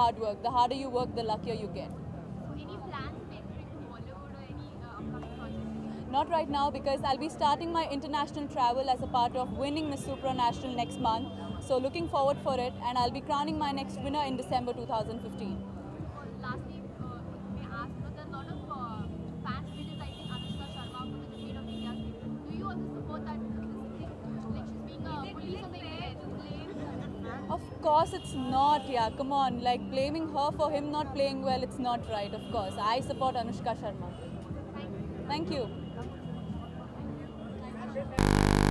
hard work. The harder you work, the luckier you get. So any plans to enter into Bollywood or any upcoming projects? Not right now, because I'll be starting my international travel as a part of winning Miss Supranational next month. So looking forward for it, and I'll be crowning my next winner in December 2015. Lastly, may I ask, there are a lot of fans criticizing Anushka Sharma for the defeat of India's team. Do you also support that? Like she's being a police of the Indian? Of course it's not, yeah, come on. Like blaming her for him not playing well, it's not right, of course. I support Anushka Sharma. Thank you. Thank you. Thank you.